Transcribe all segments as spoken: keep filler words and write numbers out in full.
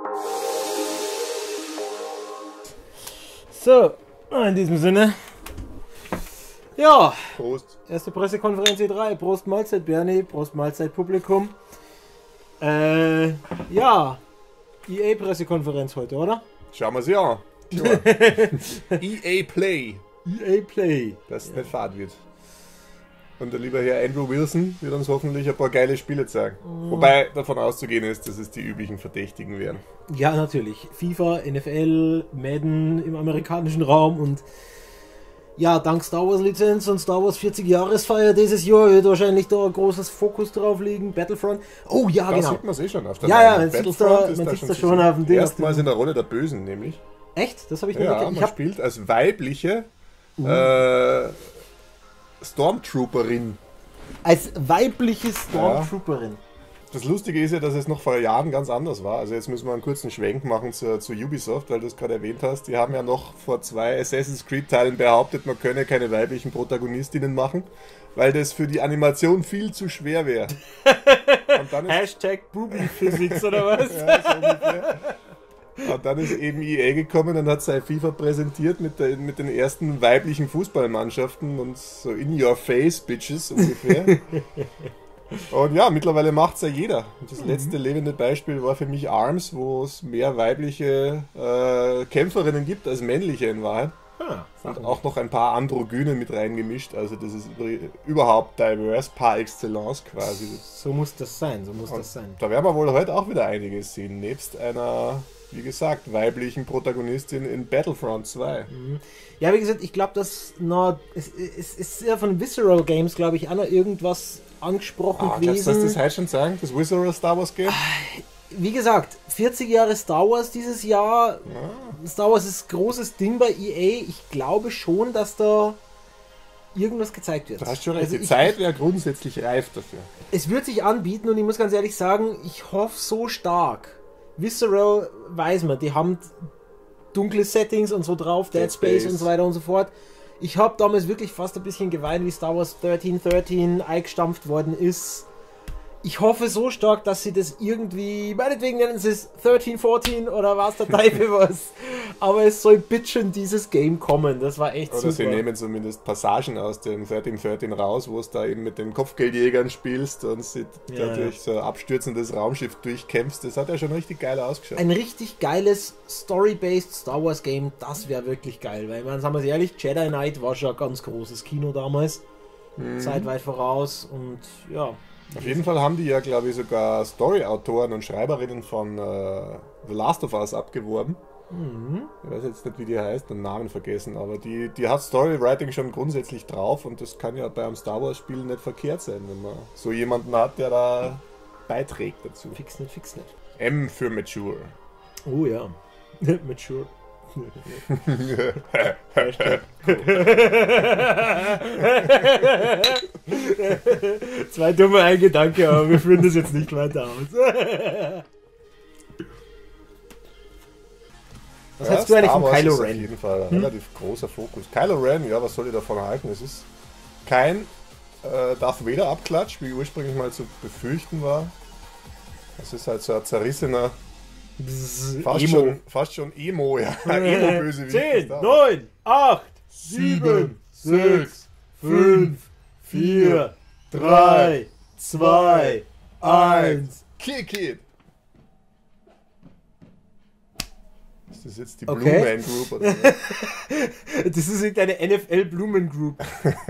So, in diesem Sinne. Ja. Prost. Erste Pressekonferenz E drei. Prost Mahlzeit Bernie, Prost Mahlzeit Publikum. Äh, ja. E A-Pressekonferenz heute, oder? Schauen wir sie an. E A Play. E A Play. Dass es ja. nicht fad wird. Und der liebe Herr Andrew Wilson wird uns hoffentlich ein paar geile Spiele zeigen. Mhm. Wobei davon auszugehen ist, dass es die üblichen Verdächtigen werden. Ja, natürlich. FIFA, N F L, Madden im amerikanischen Raum und ja, dank Star Wars Lizenz und Star Wars vierzig-Jahresfeier dieses Jahr wird wahrscheinlich da ein großes Fokus drauf liegen. Battlefront. Oh ja, da genau. Da sieht man es eh schon auf der Ja, ja, man sieht es da, man da schon, da schon auf dem Ding. Erstmals in der Rolle der Bösen, nämlich. Echt? Das habe ich nicht ja, mitgekriegt. man hab... spielt als weibliche uh. äh, Stormtrooperin. Als weibliche Stormtrooperin. Ja. Das Lustige ist ja, dass es noch vor Jahren ganz anders war. Also jetzt müssen wir einen kurzen Schwenk machen zu, zu Ubisoft, weil du es gerade erwähnt hast. Die haben ja noch vor zwei Assassin's Creed Teilen behauptet, man könne keine weiblichen Protagonistinnen machen, weil das für die Animation viel zu schwer wäre. Hashtag Booby Physics oder was? Ja, so ungefähr. Und dann ist eben E A gekommen und hat sein FIFA präsentiert mit, der, mit den ersten weiblichen Fußballmannschaften und so in your face, Bitches ungefähr. Und ja, mittlerweile macht es ja jeder. Und das letzte mhm. lebende Beispiel war für mich ARMS, wo es mehr weibliche äh, Kämpferinnen gibt als männliche in Wahrheit. Ah, und auch noch ein paar Androgyne mit reingemischt. Also das ist überhaupt diverse par excellence quasi. So muss das sein, so muss und das sein. Da werden wir wohl heute auch wieder einiges sehen, nebst einer, wie gesagt, weiblichen Protagonistin in Battlefront zwei. Mhm. Ja, wie gesagt, ich glaube, dass noch, es, es ist ja von Visceral Games, glaube ich, auch noch irgendwas angesprochen ah, gewesen. Kannst du das heute schon sagen, das Visceral Star Wars Game? Wie gesagt, vierzig Jahre Star Wars dieses Jahr. Ja. Star Wars ist ein großes Ding bei E A. Ich glaube schon, dass da irgendwas gezeigt wird. Du hast schon recht, also die ich, Zeit wäre grundsätzlich reif dafür. Es wird sich anbieten und ich muss ganz ehrlich sagen, ich hoffe so stark. Visceral weiß man, die haben dunkle Settings und so drauf, Dead, Dead Space, Space und so weiter und so fort. Ich habe damals wirklich fast ein bisschen geweint, wie Star Wars dreizehn dreizehn eingestampft worden ist. Ich hoffe so stark, dass sie das irgendwie, meinetwegen nennen sie es dreizehn vierzehn oder was der Teufel was. Aber es soll bitte schon dieses Game kommen. Das war echt oder super. Sie nehmen zumindest Passagen aus dem dreizehn dreizehn raus, wo es da eben mit den Kopfgeldjägern spielst und sie ja. dadurch so ein abstürzendes Raumschiff durchkämpfst. Das hat ja schon richtig geil ausgeschaut. Ein richtig geiles Story-based Star Wars Game, das wäre wirklich geil. Weil, man, sagen wir es ehrlich, Jedi Knight war schon ein ganz großes Kino damals. Mhm. Zeitweit voraus und ja. Auf jeden Fall haben die ja, glaube ich, sogar Story-Autoren und Schreiberinnen von äh, The Last of Us abgeworben. Mhm. Ich weiß jetzt nicht, wie die heißt, den Namen vergessen, aber die, die hat Storywriting schon grundsätzlich drauf und das kann ja bei einem Star Wars-Spiel nicht verkehrt sein, wenn man so jemanden hat, der da beiträgt dazu. Fix nicht, fix nicht. M für Mature. Oh ja, Mature. Zwei dumme ein Gedanke, aber wir führen das jetzt nicht weiter aus. Was ja, hältst du eigentlich von Kylo ist Ren? Auf jeden Fall ein hm? relativ großer Fokus. Kylo Ren, ja, was soll ich davon halten? Es ist kein äh, Darth Vader Abklatsch, wie ursprünglich mal zu befürchten war. Es ist halt so ein zerrissener Fast Emo. schon, fast schon Emo, ja. Emo-Bösewicht. zehn, neun, acht, sieben, sechs, fünf, vier, drei, zwei, eins. Kick it! Ist das jetzt die Blue Okay. Man Group oder was? Das ist irgendeine N F L Blumen Group.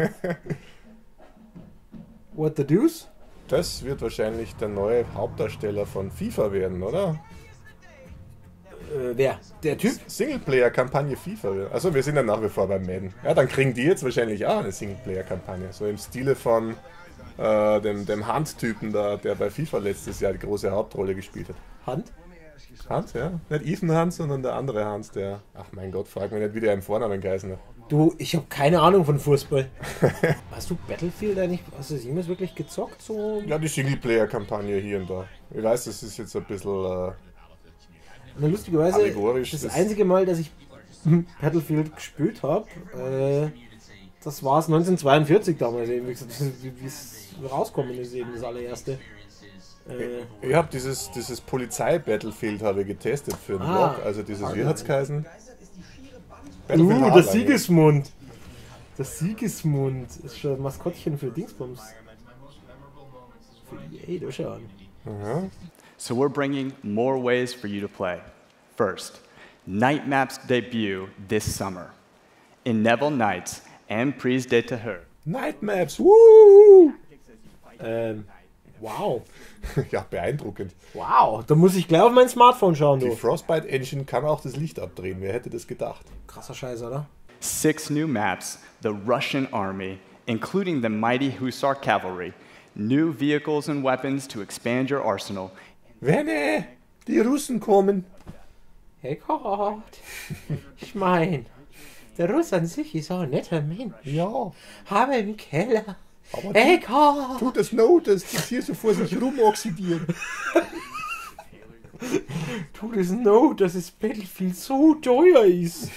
What the deuce? Das wird wahrscheinlich der neue Hauptdarsteller von FIFA werden, oder? Äh, wer? Der Typ? Singleplayer-Kampagne FIFA. Also wir sind ja nach wie vor beim Madden. Ja, dann kriegen die jetzt wahrscheinlich auch eine Singleplayer-Kampagne. So im Stile von äh, dem, dem Hunt-Typen da, der bei FIFA letztes Jahr die große Hauptrolle gespielt hat. Hunt? Hunt, ja. Nicht Ethan Hunt, sondern der andere Hunt, der... Ach mein Gott, frag mich nicht, wie der im Vornamen geheißen hat. Du, ich habe keine Ahnung von Fußball. Hast du Battlefield eigentlich, hast du das jemals wirklich gezockt? So? Ja, die Singleplayer-Kampagne hier und da. Ich weiß, das ist jetzt ein bisschen... Äh, Und lustigerweise, allegorisch, das, das einzige Mal, dass ich Battlefield gespielt habe, äh, das war es neunzehnhundertzweiundvierzig damals eben, wie es rauskommen ist, eben das allererste. Äh, Ich habe dieses, dieses Polizei-Battlefield habe ich getestet für den Ah. Blog. Also dieses, wie hat's geheißen? uh, der Hardline. Siegesmund. Das Siegesmund ist schon ein Maskottchen für Dingsbums. Für E A, da schau an. Ja. So we're bringing more ways for you to play. First, Night Maps debut this summer. In Neville Nights and Prise de Terreur. Night Maps, woo! Ähm, wow. Ja, beeindruckend. Wow, da muss ich gleich auf mein Smartphone schauen, Die du. Frostbite Engine kann auch das Licht abdrehen. Wer hätte das gedacht? Krasser Scheiß, oder? Six new maps, the Russian army, including the mighty Hussar cavalry, new vehicles and weapons to expand your arsenal. Wenne, die Russen kommen. Hey Gott. Ich mein, der Russ an sich ist auch ein netter Mensch. Ja, Habe im Keller. aber Hey Gott. tut das no, dass das hier so vor sich rum oxidiert. Tut es no, dass das Battlefield so teuer ist.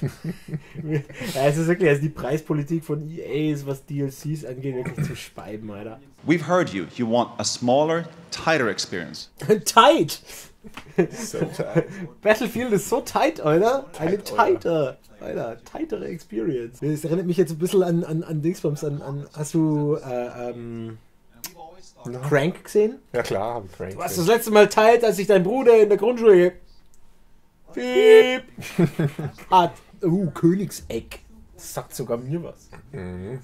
Also wirklich, also die Preispolitik von E A ist, was D L Cs angeht, wirklich zu speiben, Alter. We've heard you. You want a smaller, tighter experience. Tight! So tight. Battlefield ist so tight, Alter. Eine Tight, Alter. tighter, Alter, tightere Experience. Das erinnert mich jetzt ein bisschen an, an, an Dingsbums, an, an, hast du äh, ähm, Crank gesehen? Ja klar, hab ich Crank. Du warst das letzte Mal tight, als ich dein Bruder in der Grundschule Piep hat. Uh, Königseck. Das sagt sogar mir was. Mhm.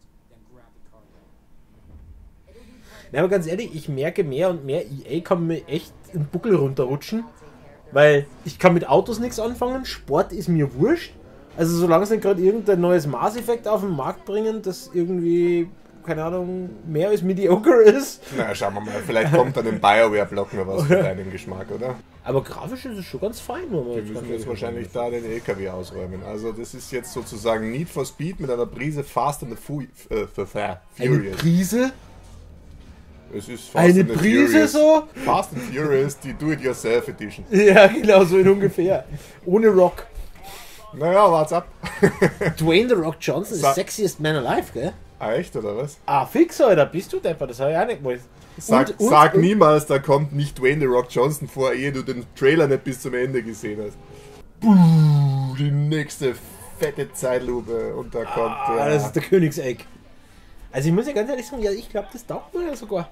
Ja, aber ganz ehrlich, ich merke mehr und mehr, E A kann mir echt einen Buckel runterrutschen, weil ich kann mit Autos nichts anfangen, Sport ist mir wurscht. Also solange sie nicht gerade irgendein neues Mass Effect auf den Markt bringen, das irgendwie, keine Ahnung, mehr als mediocre ist. Na, schauen wir mal, vielleicht kommt dann im BioWare-Block noch was für deinen Geschmack, oder? Aber grafisch ist es schon ganz fein. Wenn man Wir müssen jetzt wahrscheinlich da den L K W ausräumen. Also das ist jetzt sozusagen Need for Speed mit einer Prise Fast and the Fu äh, F- F- eine Furious. Prise, Es ist Fast eine and the Prise Furious. so. Fast and Furious, die Do-It-Yourself Edition. Ja, genau, so in ungefähr. Ohne Rock. Naja, wart's ab. Dwayne The Rock Johnson Sa- ist sexiest man alive, gell? Ah, echt, oder was? Ah, fix, Alter, bist du Depper, das habe ich auch nicht gewusst. Sag, Und- und- sag und- niemals, da kommt nicht Dwayne The Rock Johnson vor, ehe du den Trailer nicht bis zum Ende gesehen hast. Buh, die nächste fette Zeitlupe und da kommt Ah, der... das ist der Königseck. Also ich muss ja ganz ehrlich sagen, ja, ich glaube, das taugt mir ja sogar.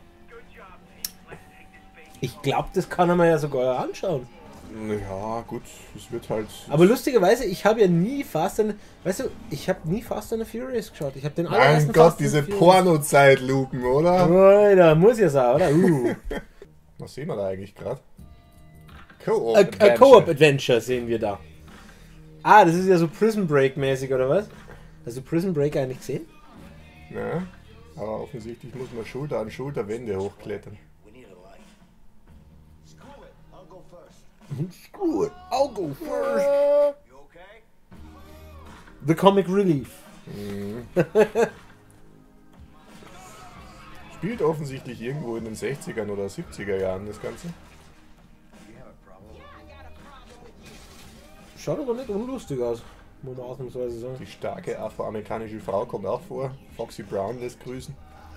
Ich glaube, das kann er mir ja sogar anschauen. Ja, gut, es wird halt... Aber lustigerweise, ich habe ja nie Fast and... Weißt du, ich habe nie Fast and the Furious geschaut. Ich habe den allerersten Mein Gott, Fast and diese the Furious- Porno-Zeitlupen, oder? Alter, muss ja sein, oder? Uh. Was sehen wir da eigentlich gerade? A, Co-op. a Adventure. Co-op-Adventure sehen wir da. Ah, das ist ja so Prison Break-mäßig, oder was? Hast du Prison Break eigentlich gesehen? Ja, aber offensichtlich muss man Schulter an Schulter Wände hochklettern. Screw it, I'll go first. The Comic Relief. Spielt offensichtlich irgendwo in den sechzigern oder siebziger Jahren das Ganze. Schaut aber nicht unlustig aus, muss man ausnahmsweise sagen. Die starke afroamerikanische Frau kommt auch vor. Foxy Brown lässt grüßen.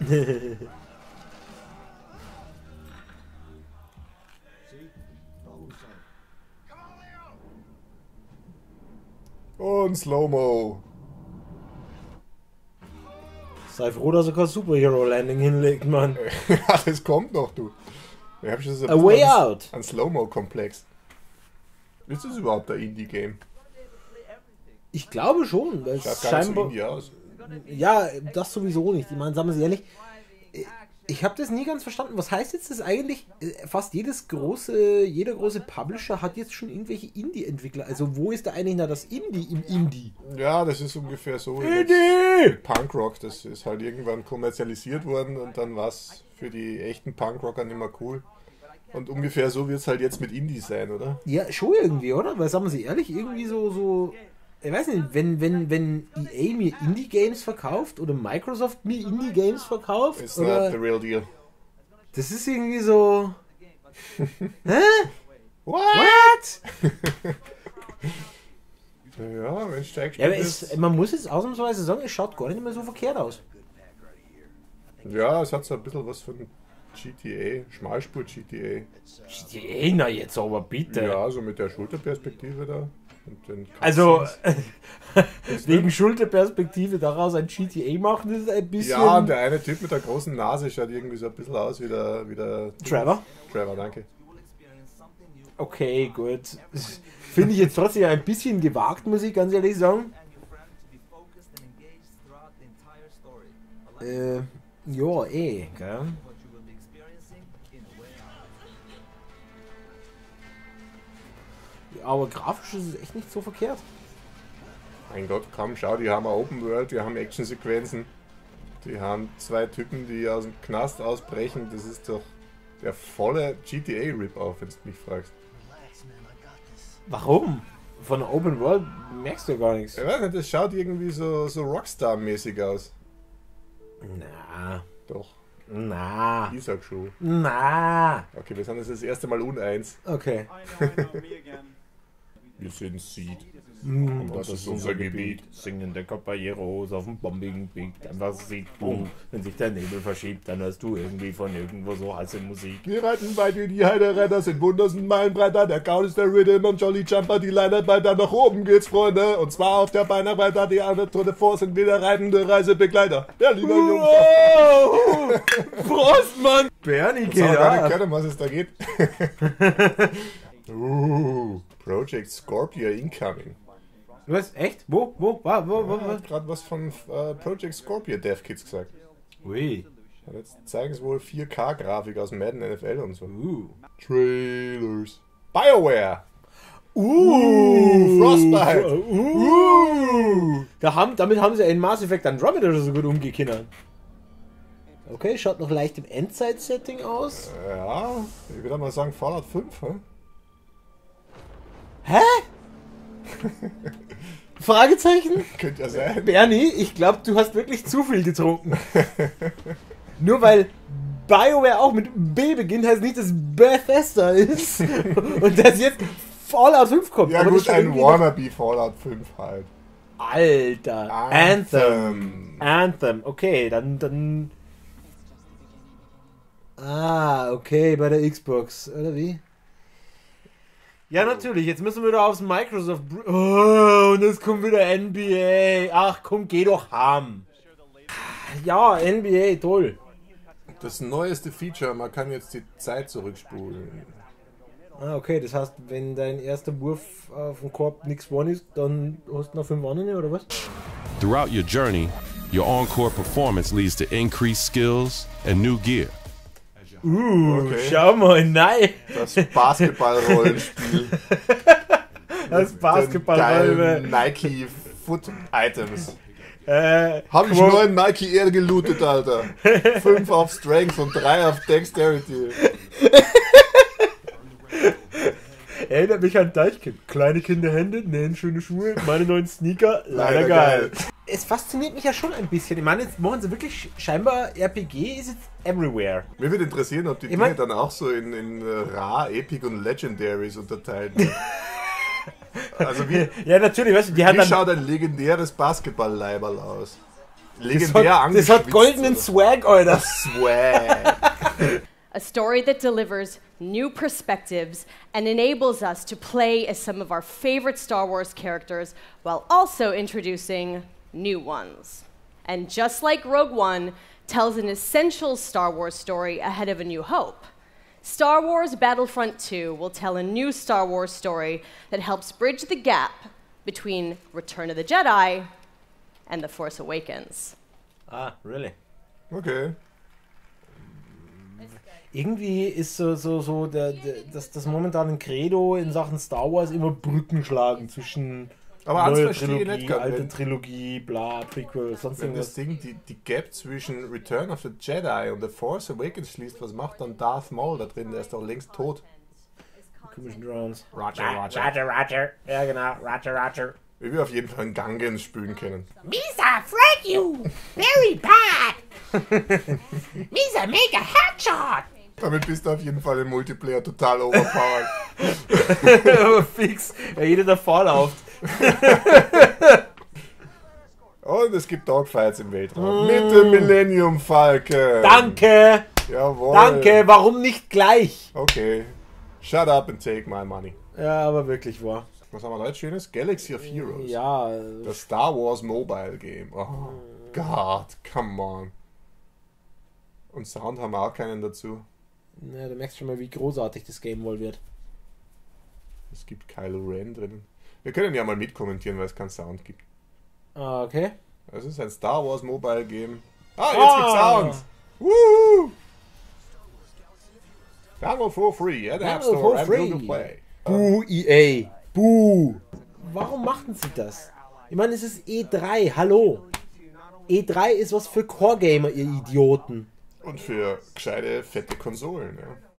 Und Slow-Mo. Sei froh, dass er kein Superhero-Landing hinlegt, Mann. Ja, das kommt noch, du. Ich hab schon so ein A bisschen Way an- Out. An Slow-Mo-Komplex. Ist das überhaupt ein Indie-Game? Ich glaube schon, weil Schaut es gar nicht so scheinbar... Indie aus. Ja, das sowieso nicht. Ich meine, sagen wir es ehrlich, ich habe das nie ganz verstanden. Was heißt jetzt das eigentlich? Fast jedes große, jeder große Publisher hat jetzt schon irgendwelche Indie-Entwickler. Also wo ist da eigentlich noch das Indie im Indie? Ja, das ist ungefähr so. wie mit- Indie! mit Punkrock, das ist halt irgendwann kommerzialisiert worden und dann war es für die echten Punkrocker nicht mehr cool. Und ungefähr so wird es halt jetzt mit Indie sein, oder? Ja, schon irgendwie, oder? Weil, sagen wir sie ehrlich, irgendwie so, so... Ich weiß nicht, wenn, wenn, wenn E A mir Indie-Games verkauft oder Microsoft mir Indie-Games verkauft, It's oder... not the real deal. Das ist irgendwie so... Hä? What? What? Ja, wenn steigst Ja, aber es, man muss jetzt ausnahmsweise sagen, es schaut gar nicht mehr so verkehrt aus. Ja, es hat so ein bisschen was von G T A, Schmalspur G T A. G T A, na jetzt aber bitte. Ja, so mit der Schulterperspektive da. Und den Also, wegen Schulterperspektive daraus ein G T A machen, ist ein bisschen... Ja, und der eine Typ mit der großen Nase schaut irgendwie so ein bisschen aus wie der... Wie der Trevor? Trevor, danke. Okay, gut. Finde ich jetzt trotzdem ein bisschen gewagt, muss ich ganz ehrlich sagen. Äh, ja, eh, gell? Aber grafisch ist es echt nicht so verkehrt. Mein Gott, komm, schau, die haben eine Open World, die haben Actionsequenzen. Die haben zwei Typen, die aus dem Knast ausbrechen. Das ist doch der volle G T A-Rip-Off, wenn du mich fragst. Warum? Von der Open World merkst du ja gar nichts. Ich weiß nicht, das schaut irgendwie so, so Rockstar-mäßig aus. Na, Doch, na, ich sag schon. na. Okay, wir sind jetzt das erste Mal uneins. Okay. Wir sind Seed. Mm, das ist unser Gebiet. Singende Caballeros auf dem Bombing Beat. Einfach sieht boom. Wenn sich der Nebel verschiebt, dann hörst du irgendwie von irgendwo so heiße Musik. Wir reiten weit wie die Heideretter, sind hunderten Meilen breiter. Der Count ist der Rhythm und Jolly Jumper, die Leinerbreiter. Nach oben geht's, Freunde. Und zwar auf der Beinarbreiter. Die andere Tour de Force sind wieder reitende Reisebegleiter. Berliner Jungs. Wow! Prost, Mann! Bernie Ich geht gar nicht ab. können, was es da geht. uh, Project Scorpio incoming. Was? Echt? Wo? Wo? Wo? Wo? Wo? Er hat gerade was von äh, Project Scorpio Dev Kids gesagt. Ui. Und jetzt zeigen sie wohl vier K-Grafik aus Madden N F L und so. Uh. Trailers. BioWare. Uh. Frostbite. Uh. Da haben, damit haben sie in Mass Effect Andromeda so gut umgekinnert. Okay, schaut noch leicht im Endzeit-Setting aus. Ja, ich würde mal sagen Fallout fünf, hä? Hä? Fragezeichen? Könnte ja sein. Bernie, ich glaube, du hast wirklich zu viel getrunken. Nur weil BioWare auch mit B beginnt, heißt nicht, dass Bethesda ist und dass jetzt Fallout fünf kommt. Ja Aber gut, das ist ein irgendwie Wannabe Fallout fünf halt. noch- Alter. Anthem. Anthem. Okay, dann, dann... Ah, okay, bei der Xbox, oder wie? Ja, natürlich, jetzt müssen wir da aufs Microsoft... Oh, und es kommt wieder N B A. Ach komm, geh doch ham. Ja, N B A, toll. Das neueste Feature, man kann jetzt die Zeit zurückspulen. Ah, okay, das heißt, wenn dein erster Wurf auf dem Korb nichts geworden ist, dann hast du noch fünf andere, oder was? Throughout your journey, your on-court performance leads to increased skills and new gear. Uh, Okay. schau mal, nein. Das Basketball-Rollenspiel. Das Mit Basketball den geilen Nike Foot Items. äh, Hab ich Quo- neun Nike Air gelootet, Alter. Fünf auf Strength und drei auf Dexterity. Erinnert mich an Deichkind. Kleine Kinderhände, nähen schöne Schuhe, meine neuen Sneaker, leider, Leider geil. geil. Es fasziniert mich ja schon ein bisschen. Ich meine, jetzt machen sie wirklich scheinbar R P G ist jetzt everywhere. Mir würde interessieren, ob die Ich Dinge mein- dann auch so in, in äh, Rar, Epic und Legendaries unterteilt werden. Also wie, Ja, natürlich, weißt du, die haben wie dann. schaut ein legendäres Basketball-Leiberl aus? Das Legendär hat, das hat angeschwitzt, goldenen oder? Swag, Alter. Swag. A story that delivers new perspectives and enables us to play as some of our favorite Star Wars characters while also introducing new ones. And just like Rogue One tells an essential Star Wars story ahead of A New Hope, Star Wars Battlefront two will tell a new Star Wars story that helps bridge the gap between Return of the Jedi and The Force Awakens. Ah, really? Okay. Irgendwie ist so, so, so der, der, das, das momentane Credo in Sachen Star Wars immer Brücken schlagen zwischen Aber eins neue verstehe ich Trilogie, nicht, gell, alte wenn- Trilogie, bla, Prequel, sonst Wenn das irgendwas. Ding die, die Gap zwischen Return of the Jedi und The Force Awakens schließt, was macht dann Darth Maul da drin? Der ist doch längst tot. Komischen Drones. Roger, Roger. Roger, Roger. Ja, genau. Roger, Roger. Ich will auf jeden Fall einen Gangens spülen können. Misa, Frank you! Very bad! Misa, make a headshot! Damit bist du auf jeden Fall im Multiplayer total overpowered. Aber fix. Ja, jeder der Fallout. Und es gibt Dogfights im Weltraum. Mit dem Millennium Falcon. Danke! Jawohl. Danke, warum nicht gleich? Okay. Shut up and take my money. Ja, aber wirklich wahr. Was haben wir da jetzt Schönes? Galaxy of Heroes. Ja. Das Star Wars Mobile Game. Oh Gott, come on. Und Sound haben wir auch keinen dazu. Ja, du merkst schon mal, wie großartig das Game wohl wird. Es gibt Kylo Ren drinnen. Wir können ja mal mitkommentieren, weil es keinen Sound gibt. Ah, okay. Es ist ein Star Wars Mobile Game. Ah, jetzt Ah. gibt's Sound! Woo! Download for free at App Download Store for and free. Google Play. Buh, E A. Buh. Warum machten sie das? Ich meine, es ist E drei. Hallo. E drei ist was für Core-Gamer, ihr Idioten. Und für gescheite, fette Konsolen, ja.